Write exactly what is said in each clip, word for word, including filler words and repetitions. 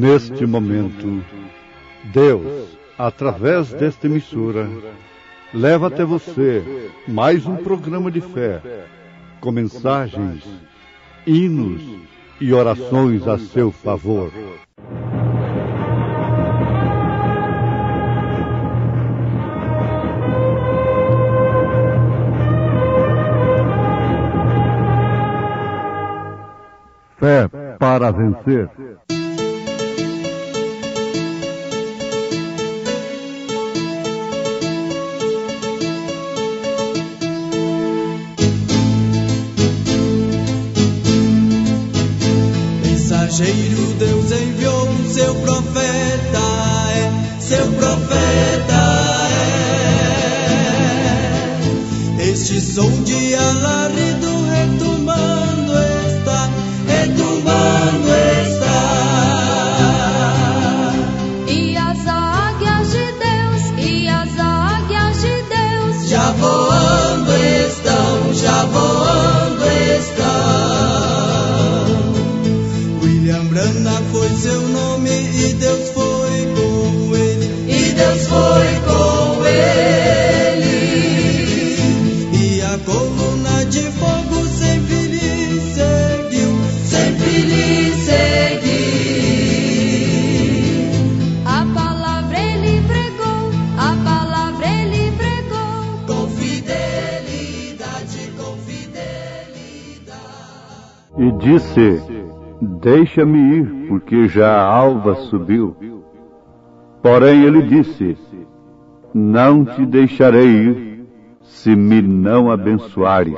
neste momento, Deus, através desta emissora, leva até você mais um programa de fé, com mensagens, hinos e orações a seu favor. Fé para vencer. Mensageiro, Deus enviou o seu profeta, é, seu profeta é. Este som de alarido retumbando está, retumbando está. E as águias de Deus, e as águias de Deus já voando estão, já voando estão. Brana foi seu nome e Deus foi com ele, e Deus foi com ele. E a coluna de fogo sempre lhe seguiu, sempre lhe seguiu. A palavra ele pregou, a palavra ele pregou, com fidelidade, com fidelidade. E disse: deixa-me ir, porque já a alva subiu. Porém ele disse: não te deixarei ir, se me não abençoares.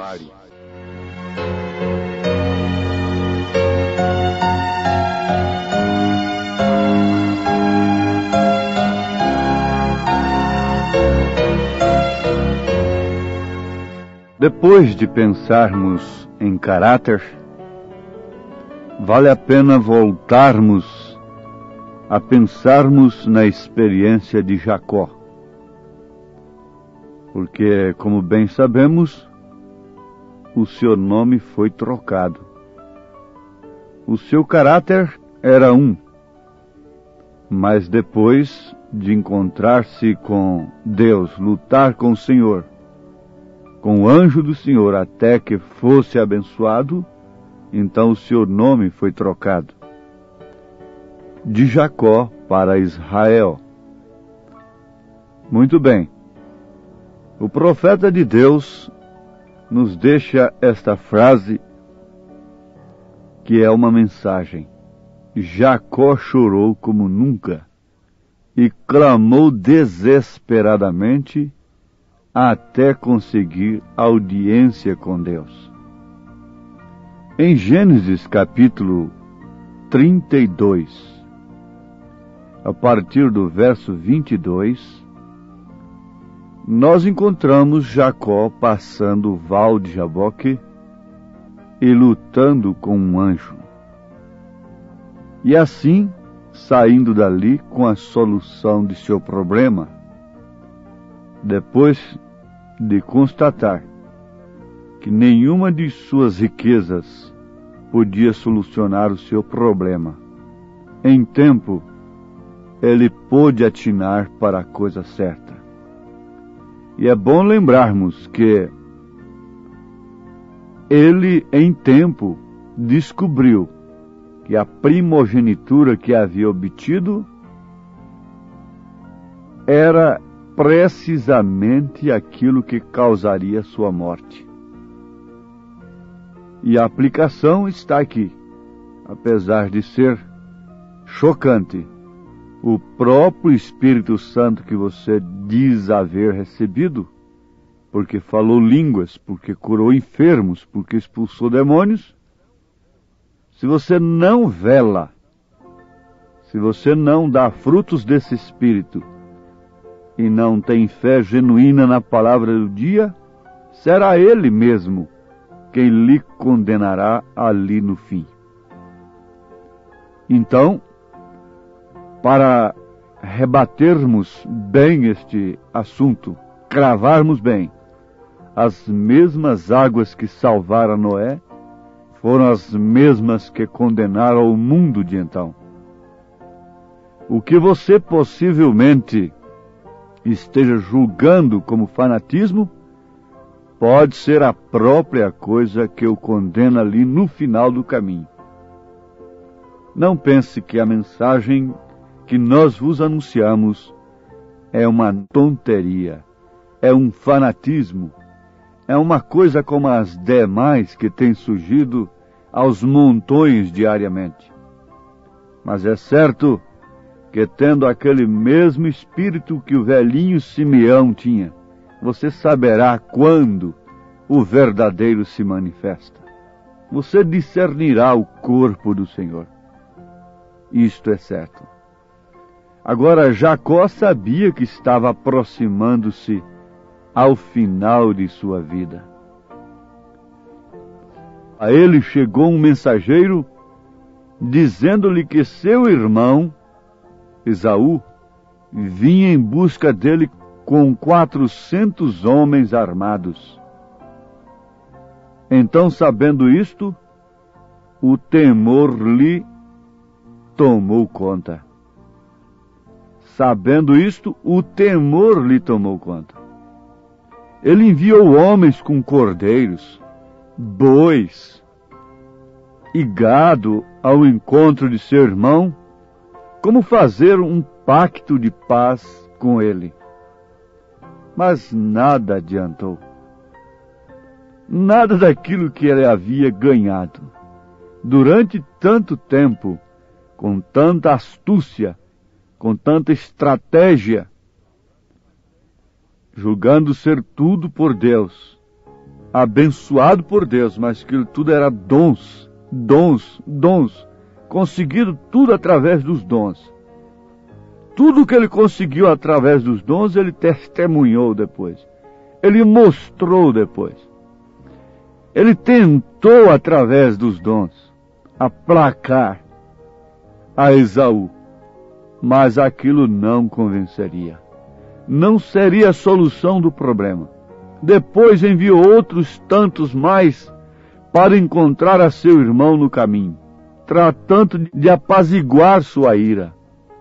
Depois de pensarmos em caráter, vale a pena voltarmos a pensarmos na experiência de Jacó. Porque, como bem sabemos, o seu nome foi trocado. O seu caráter era um, mas depois de encontrar-se com Deus, lutar com o Senhor, com o anjo do Senhor, até que fosse abençoado, então o seu nome foi trocado de Jacó para Israel. Muito bem. O profeta de Deus nos deixa esta frase, que é uma mensagem. Jacó chorou como nunca e clamou desesperadamente até conseguir audiência com Deus. Em Gênesis capítulo trinta e dois, a partir do verso vinte e dois, nós encontramos Jacó passando o val de Jaboque e lutando com um anjo. E assim, saindo dali com a solução de seu problema, depois de constatar que nenhuma de suas riquezas podia solucionar o seu problema, em tempo, ele pôde atinar para a coisa certa. E é bom lembrarmos que ele, em tempo, descobriu que a primogenitura que havia obtido era precisamente aquilo que causaria sua morte. E a aplicação está aqui. Apesar de ser chocante, o próprio Espírito Santo que você diz haver recebido, porque falou línguas, porque curou enfermos, porque expulsou demônios, se você não vela, se você não dá frutos desse Espírito, e não tem fé genuína na palavra do dia, será Ele mesmo quem lhe condenará ali no fim. Então, para rebatermos bem este assunto, cravarmos bem, as mesmas águas que salvaram Noé foram as mesmas que condenaram o mundo de então. O que você possivelmente esteja julgando como fanatismo pode ser a própria coisa que o condena ali no final do caminho. Não pense que a mensagem que nós vos anunciamos é uma tonteria, é um fanatismo, é uma coisa como as demais que têm surgido aos montões diariamente. Mas é certo que, tendo aquele mesmo espírito que o velhinho Simeão tinha, você saberá quando o verdadeiro se manifesta. Você discernirá o corpo do Senhor. Isto é certo. Agora, Jacó sabia que estava aproximando-se ao final de sua vida. A ele chegou um mensageiro dizendo-lhe que seu irmão, Esaú, vinha em busca dele com quatrocentos homens armados. Então, sabendo isto, o temor lhe tomou conta. Sabendo isto, o temor lhe tomou conta. Ele enviou homens com cordeiros, bois e gado ao encontro de seu irmão, como fazer um pacto de paz com ele. Mas nada adiantou. Nada daquilo que ele havia ganhado durante tanto tempo, com tanta astúcia, com tanta estratégia, julgando ser tudo por Deus, abençoado por Deus, mas que tudo era dons, dons, dons, conseguido tudo através dos dons. Tudo que ele conseguiu através dos dons, ele testemunhou depois. Ele mostrou depois. Ele tentou, através dos dons, aplacar a Esaú. Mas aquilo não convenceria. Não seria a solução do problema. Depois enviou outros tantos mais para encontrar a seu irmão no caminho, tratando de apaziguar sua ira.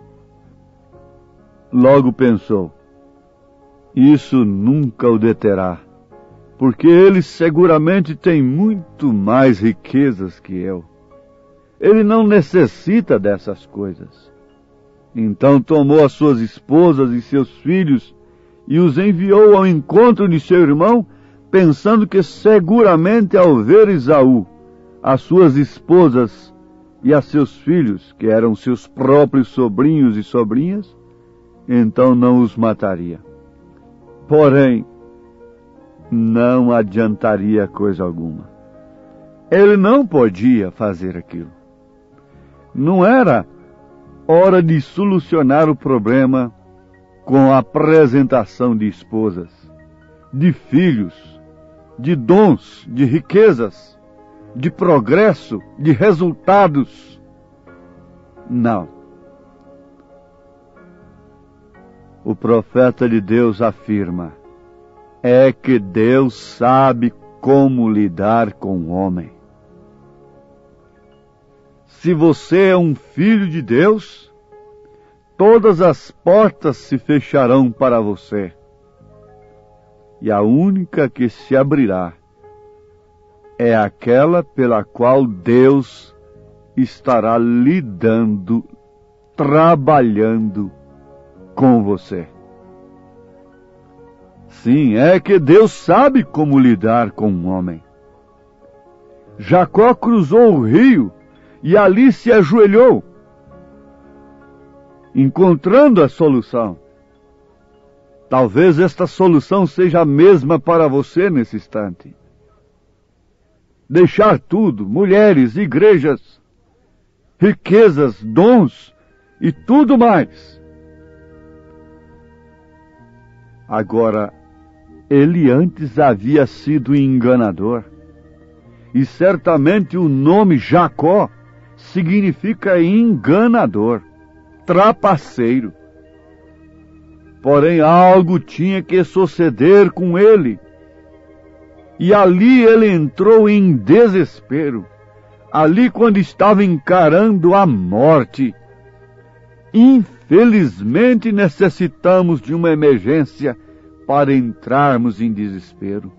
Logo pensou, isso nunca o deterá, porque ele seguramente tem muito mais riquezas que eu. Ele não necessita dessas coisas. Então tomou as suas esposas e seus filhos e os enviou ao encontro de seu irmão, pensando que seguramente ao ver Esaú, as suas esposas e a seus filhos, que eram seus próprios sobrinhos e sobrinhas, então não os mataria. Porém, não adiantaria coisa alguma. Ele não podia fazer aquilo. Não era hora de solucionar o problema com a apresentação de esposas, de filhos, de dons, de riquezas, de progresso, de resultados. Não. O profeta de Deus afirma, é que Deus sabe como lidar com o homem. Se você é um filho de Deus, todas as portas se fecharão para você. E a única que se abrirá é aquela pela qual Deus estará lidando, trabalhando com você. Sim, é que Deus sabe como lidar com um homem. Jacó cruzou o rio e ali se ajoelhou, encontrando a solução. Talvez esta solução seja a mesma para você nesse instante. Deixar tudo, mulheres, igrejas, riquezas, dons e tudo mais. Agora, ele antes havia sido enganador. E certamente o nome Jacó significa enganador, trapaceiro. Porém, algo tinha que suceder com ele. E ali ele entrou em desespero. Ali, quando estava encarando a morte, Felizmente necessitamos de uma emergência para entrarmos em desespero.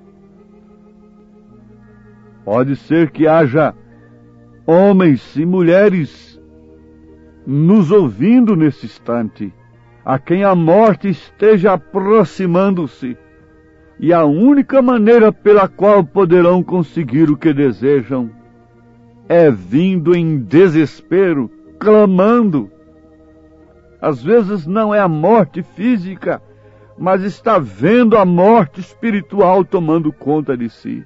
Pode ser que haja homens e mulheres nos ouvindo nesse instante, a quem a morte esteja aproximando-se, e a única maneira pela qual poderão conseguir o que desejam é vindo em desespero, clamando. Às vezes não é a morte física, mas está vendo a morte espiritual tomando conta de si.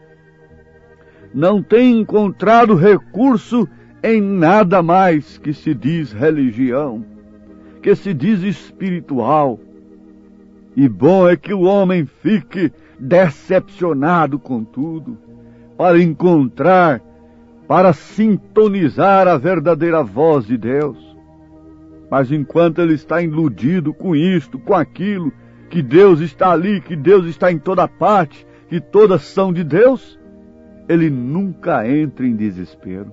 Não tem encontrado recurso em nada mais que se diz religião, que se diz espiritual. E bom é que o homem fique decepcionado com tudo, para encontrar, para sintonizar a verdadeira voz de Deus. Mas enquanto ele está iludido com isto, com aquilo, que Deus está ali, que Deus está em toda parte, que todas são de Deus, ele nunca entra em desespero.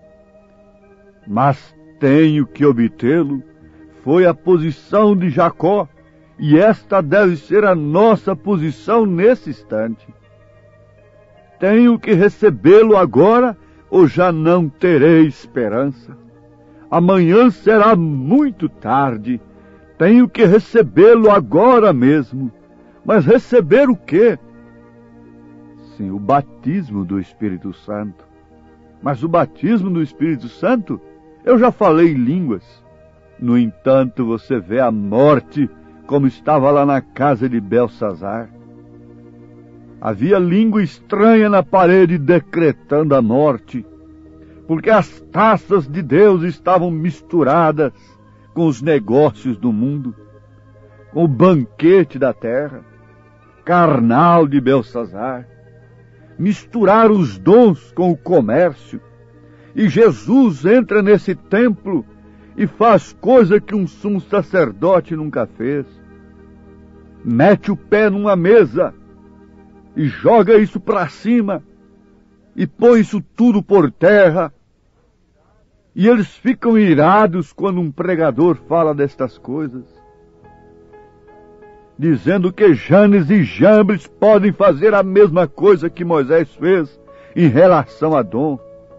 Mas tenho que obtê-lo. Foi a posição de Jacó, e esta deve ser a nossa posição nesse instante. Tenho que recebê-lo agora, ou já não terei esperança. Amanhã será muito tarde. Tenho que recebê-lo agora mesmo. Mas receber o quê? Sim, o batismo do Espírito Santo. Mas o batismo do Espírito Santo, eu já falei em línguas. No entanto, você vê a morte como estava lá na casa de Belsazar. Havia língua estranha na parede decretando a morte, porque as taças de Deus estavam misturadas com os negócios do mundo, com o banquete da terra, carnal de Belsazar. Misturaram os dons com o comércio, e Jesus entra nesse templo e faz coisa que um sumo sacerdote nunca fez. Mete o pé numa mesa e joga isso para cima e põe isso tudo por terra. E eles ficam irados quando um pregador fala destas coisas, dizendo que Janes e Jambres podem fazer a mesma coisa que Moisés fez em relação a Dom.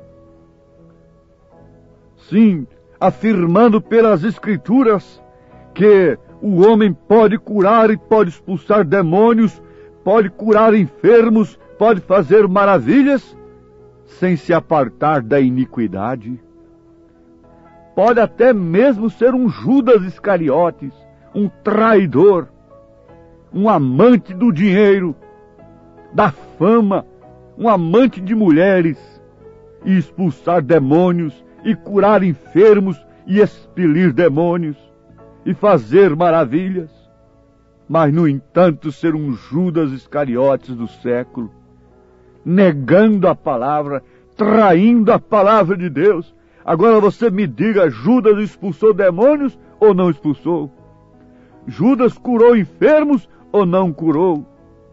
Sim, afirmando pelas Escrituras que o homem pode curar e pode expulsar demônios, pode curar enfermos, pode fazer maravilhas, sem se apartar da iniquidade. Pode até mesmo ser um Judas Iscariotes, um traidor, um amante do dinheiro, da fama, um amante de mulheres, e expulsar demônios, e curar enfermos, e expelir demônios, e fazer maravilhas. Mas, no entanto, ser um Judas Iscariotes do século, negando a palavra, traindo a palavra de Deus. Agora você me diga, Judas expulsou demônios ou não expulsou? Judas curou enfermos ou não curou?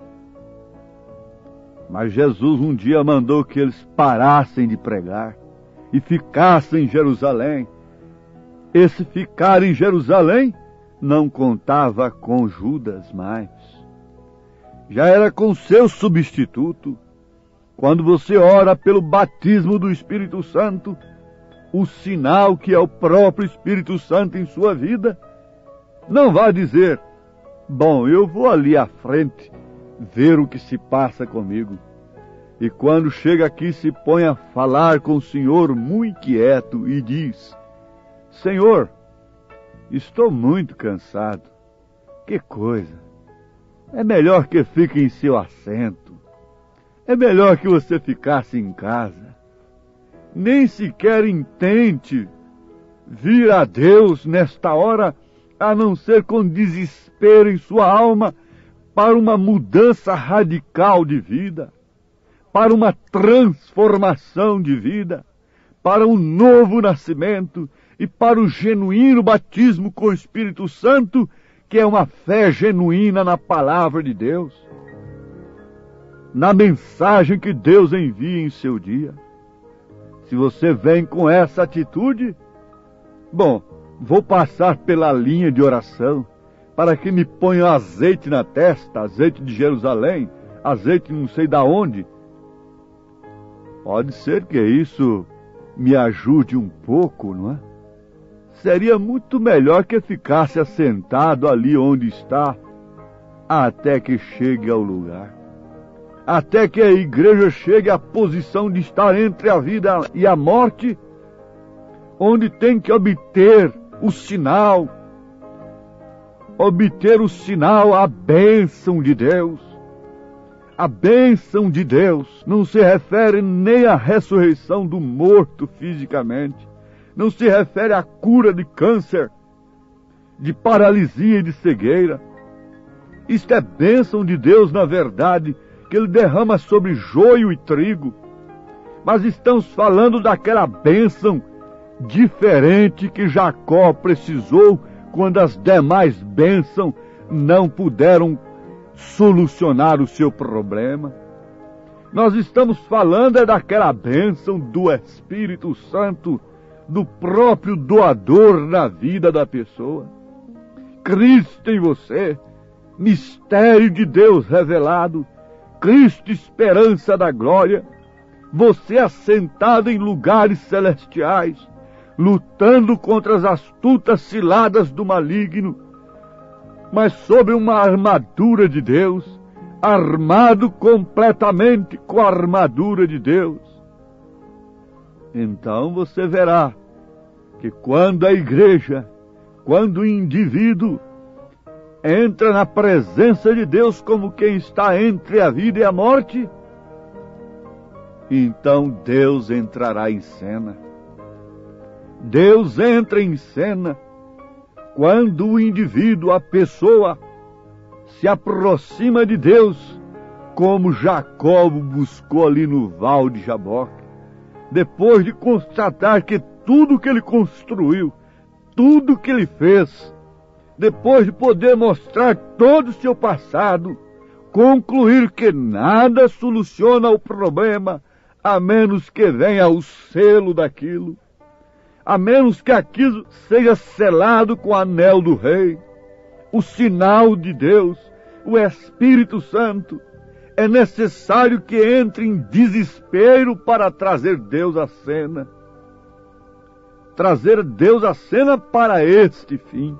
Mas Jesus um dia mandou que eles parassem de pregar e ficassem em Jerusalém. Esse ficar em Jerusalém não contava com Judas mais. Já era com seu substituto. Quando você ora pelo batismo do Espírito Santo, o sinal que é o próprio Espírito Santo em sua vida, não vá dizer, bom, eu vou ali à frente ver o que se passa comigo. E quando chega aqui se põe a falar com o Senhor muito quieto e diz, Senhor, estou muito cansado. Que coisa! É melhor que fique em seu assento. É melhor que você ficasse em casa. Nem sequer intente vir a Deus nesta hora, a não ser com desespero em sua alma, para uma mudança radical de vida, para uma transformação de vida, para um novo nascimento e para o genuíno batismo com o Espírito Santo, que é uma fé genuína na palavra de Deus, na mensagem que Deus envia em seu dia. Se você vem com essa atitude, bom, vou passar pela linha de oração para que me ponham azeite na testa, azeite de Jerusalém, azeite não sei da onde. Pode ser que isso me ajude um pouco, não é? Seria muito melhor que ficasse assentado ali onde está, até que chegue ao lugar. Até que a igreja chegue à posição de estar entre a vida e a morte, onde tem que obter o sinal, obter o sinal, a bênção de Deus. A bênção de Deus não se refere nem à ressurreição do morto fisicamente, não se refere à cura de câncer, de paralisia e de cegueira. Isto é bênção de Deus, na verdade, que Ele derrama sobre joio e trigo. Mas estamos falando daquela bênção diferente que Jacó precisou quando as demais bênçãos não puderam solucionar o seu problema. Nós estamos falando é daquela bênção do Espírito Santo, do próprio doador na vida da pessoa. Cristo em você, mistério de Deus revelado, Cristo, esperança da glória, você assentado em lugares celestiais, lutando contra as astutas ciladas do maligno, mas sob uma armadura de Deus, armado completamente com a armadura de Deus. Então você verá que quando a igreja, quando o indivíduo entra na presença de Deus como quem está entre a vida e a morte, então Deus entrará em cena. Deus entra em cena quando o indivíduo, a pessoa, se aproxima de Deus, como Jacó buscou ali no Val de Jaboque, depois de constatar que tudo que ele construiu, tudo que ele fez, depois de poder mostrar todo o seu passado, concluir que nada soluciona o problema, a menos que venha o selo daquilo, a menos que aquilo seja selado com o anel do rei, o sinal de Deus, o Espírito Santo. É necessário que entre em desespero para trazer Deus à cena. Trazer Deus à cena para este fim.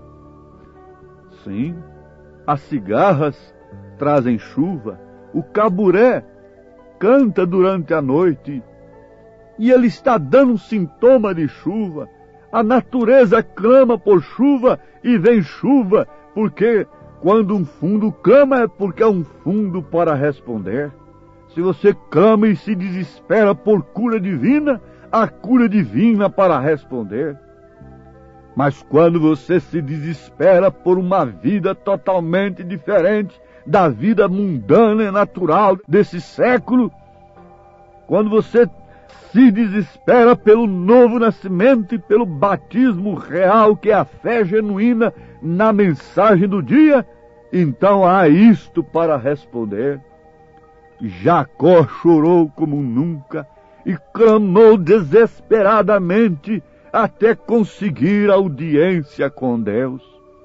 Sim, as cigarras trazem chuva, o caburé canta durante a noite, e ele está dando um sintoma de chuva. A natureza clama por chuva e vem chuva, porque quando um fundo clama é porque é um fundo para responder. Se você clama e se desespera por cura divina, há cura divina para responder. Mas quando você se desespera por uma vida totalmente diferente da vida mundana e natural desse século, quando você se desespera pelo novo nascimento e pelo batismo real, que é a fé genuína na mensagem do dia, então há isto para responder. Jacó chorou como nunca e clamou desesperadamente até conseguir audiência com Deus.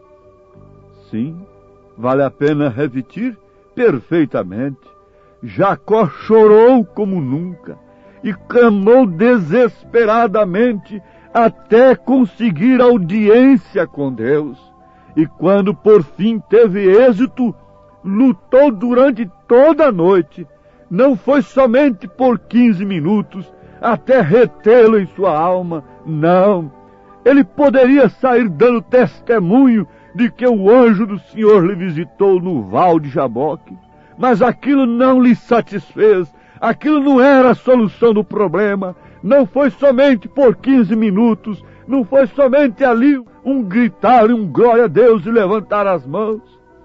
Sim, vale a pena repetir perfeitamente. Jacó chorou como nunca e clamou desesperadamente até conseguir audiência com Deus. E quando por fim teve êxito, lutou durante toda a noite. Não foi somente por quinze minutos, até retê-lo em sua alma. Não, ele poderia sair dando testemunho de que o anjo do Senhor lhe visitou no Val de Jaboque. Mas aquilo não lhe satisfez. Aquilo não era a solução do problema. Não foi somente por quinze minutos. Não foi somente ali um gritar e um glória a Deus e levantar as mãos.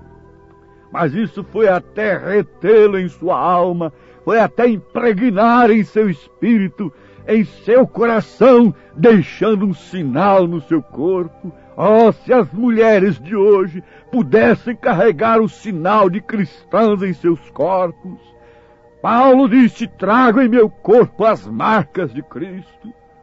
Mas isso foi até retê-lo em sua alma. Foi até impregnar em seu espírito, em seu coração, deixando um sinal no seu corpo. Oh, se as mulheres de hoje pudessem carregar o sinal de cristãs em seus corpos. Paulo disse: trago em meu corpo as marcas de Cristo.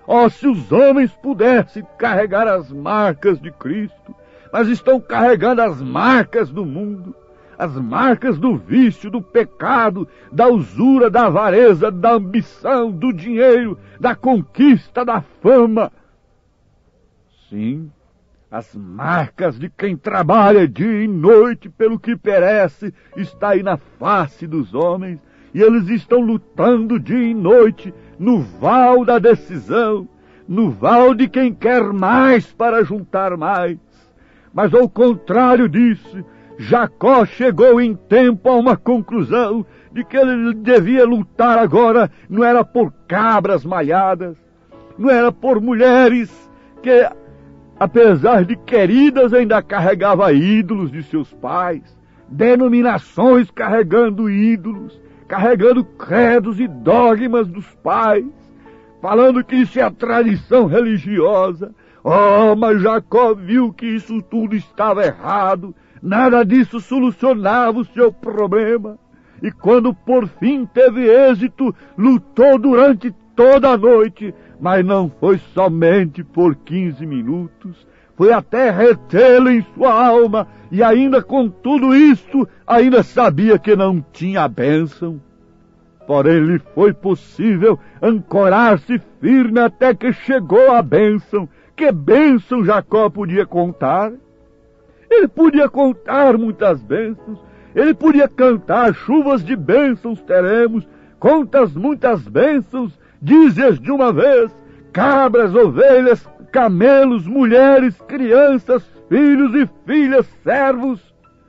Oh, se os homens pudessem carregar as marcas de Cristo, mas estão carregando as marcas do mundo, as marcas do vício, do pecado, da usura, da avareza, da ambição, do dinheiro, da conquista, da fama. Sim, as marcas de quem trabalha dia e noite pelo que perece está aí na face dos homens, e eles estão lutando dia e noite no val da decisão, no val de quem quer mais para juntar mais. Mas ao contrário disso, Jacó chegou em tempo a uma conclusão de que ele devia lutar agora não era por cabras malhadas, não era por mulheres que, apesar de queridas, ainda carregava ídolos de seus pais, denominações carregando ídolos, carregando credos e dogmas dos pais, falando que isso é a tradição religiosa. Oh, mas Jacó viu que isso tudo estava errado, nada disso solucionava o seu problema. E quando por fim teve êxito, lutou durante toda a noite, mas não foi somente por quinze minutos, foi até retê-lo em sua alma, e ainda com tudo isto, ainda sabia que não tinha bênção. Porém, lhe foi possível ancorar-se firme até que chegou a bênção. Que bênção Jacó podia contar? Ele podia contar muitas bênçãos, ele podia cantar: chuvas de bênçãos teremos, contas muitas bênçãos, dizes de uma vez, cabras, ovelhas, camelos, mulheres, crianças, filhos e filhas, servos.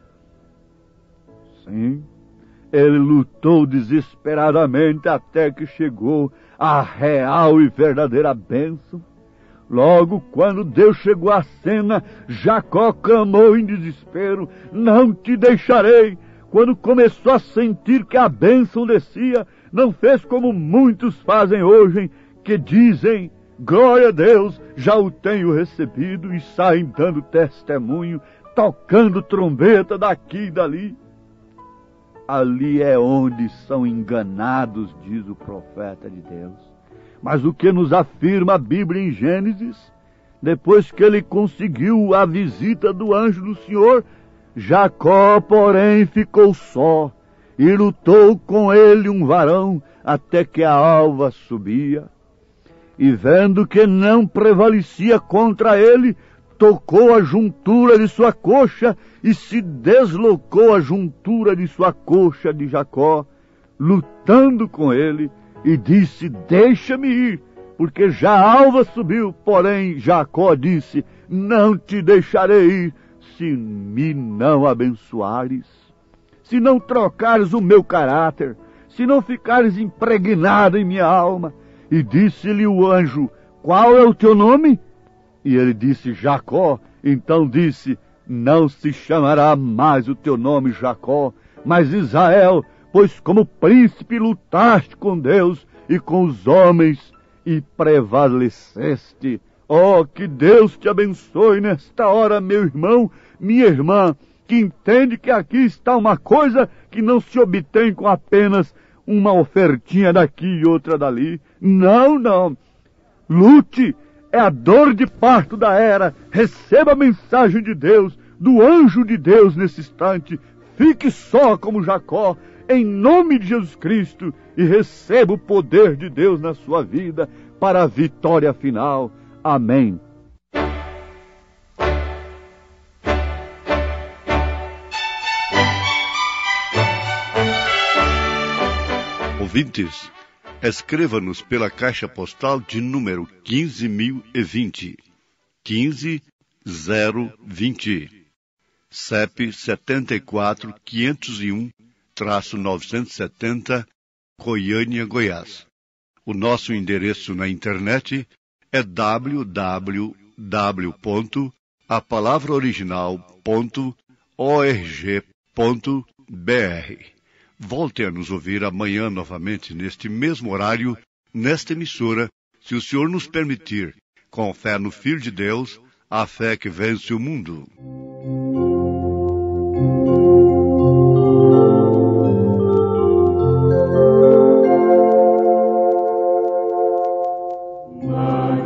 Sim, ele lutou desesperadamente até que chegou à real e verdadeira bênção. Logo quando Deus chegou à cena, Jacó clamou em desespero: não te deixarei. Quando começou a sentir que a bênção descia, não fez como muitos fazem hoje, que dizem: glória a Deus, já o tenho recebido, e saem dando testemunho, tocando trombeta daqui e dali. Ali é onde são enganados, diz o profeta de Deus. Mas o que nos afirma a Bíblia em Gênesis, depois que ele conseguiu a visita do anjo do Senhor, Jacó, porém, ficou só, e lutou com ele um varão, até que a alva subia. E vendo que não prevalecia contra ele, tocou a juntura de sua coxa, e se deslocou a juntura de sua coxa de Jacó, lutando com ele, e disse: deixa-me ir, porque já a alva subiu. Porém Jacó disse: não te deixarei ir, se me não abençoares, se não trocares o meu caráter, se não ficares impregnado em minha alma. E disse-lhe o anjo: qual é o teu nome? E ele disse: Jacó. Então disse: não se chamará mais o teu nome Jacó, mas Israel, pois como príncipe lutaste com Deus e com os homens e prevaleceste. Oh, que Deus te abençoe nesta hora, meu irmão, minha irmã, que entende que aqui está uma coisa que não se obtém com apenas uma ofertinha daqui e outra dali. Não, não. Lute, é a dor de parto da era. Receba a mensagem de Deus, do anjo de Deus nesse instante. Fique só como Jacó, em nome de Jesus Cristo, e receba o poder de Deus na sua vida para a vitória final. Amém. Ouvintes, escreva-nos pela caixa postal de número quinze mil e vinte, quinze zero vinte, C E P setenta e quatro, quinhentos e um, novecentos e setenta, Goiânia, Goiás. O nosso endereço na internet é w w w ponto a palavra original ponto org ponto b r. Volte a nos ouvir amanhã novamente neste mesmo horário, nesta emissora, se o Senhor nos permitir, com fé no Filho de Deus, a fé que vence o mundo. Mãe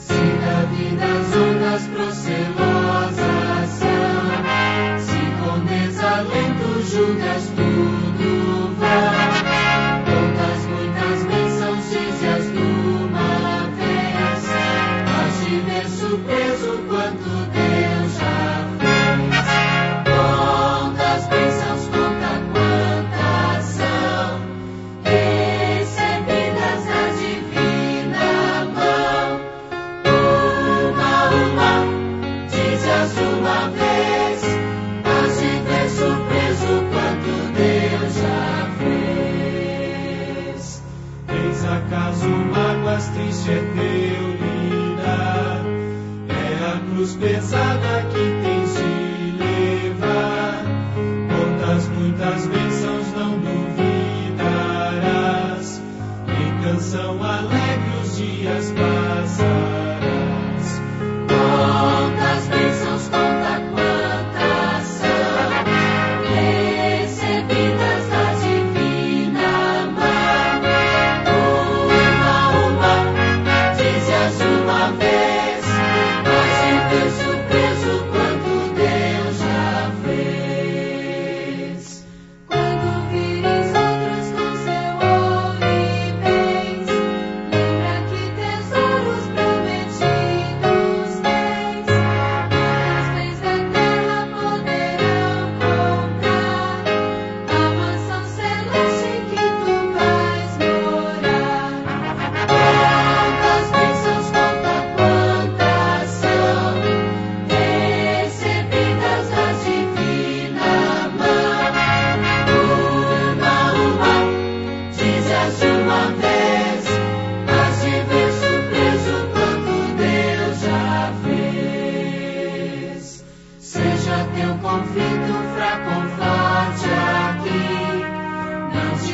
Acaso mágoas triste é teu lidar, é a cruz pesada que tens de levar. Quantas muitas bênçãos não duvidarás, em canção alegre os dias passarás. Quantas bênçãos, conta quantas são recebidas da divina mão. Uma a uma, dize-as uma vez, mas de ter surpreso quanto Deus já fez. Quando vires outros com seu ouro e bens, lembra que tesouros prometidos tens. Os bens da terra poderão comprar a mansão celeste que tu vais morar. Quantas bênçãos, conta quantas são recebidas da divina mão. Uma a uma, dize-as de uma vez, mas de ver surpreso quanto Deus já fez. Seja teu conflito fraco ou forte aqui, não te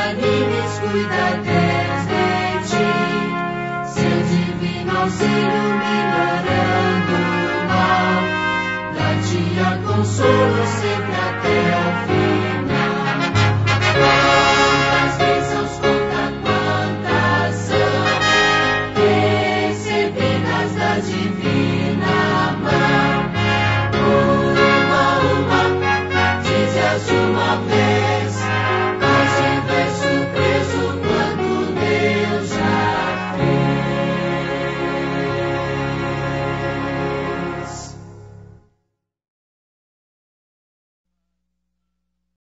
desanimes, cuida Deus de ti. Seu divino auxílio